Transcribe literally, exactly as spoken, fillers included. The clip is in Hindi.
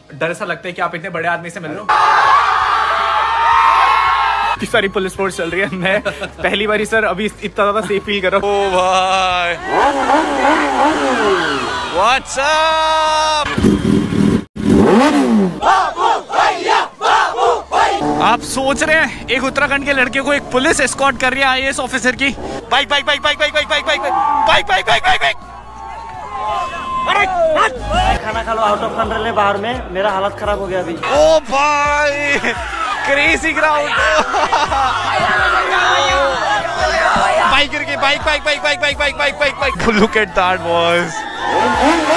डर सा लगता है कि आप इतने बड़े आदमी से मिल रहे हो। इतनी सारी पुलिस फोर्स चल रही है, मैं पहली बारी सर अभी इतना ज्यादा सेफ फील कर रहा हूँ। ओ भाई व्हाट्स अप। आप सोच रहे हैं एक उत्तराखंड के लड़के को एक पुलिस एस्कॉर्ट कर रही है आई ए एस ऑफिसर की। Bike bike bike bike bike bike bike bike bike bike bike bike bike. खाना खा लो आउट ऑफ कंट्रोल है बाहर में, मेरा हालत खराब हो गया अभी। ओ भाई क्रेजी क्राउड। बाइक गिर गई, bike bike bike bike bike bike bike bike bike. Look at that boys.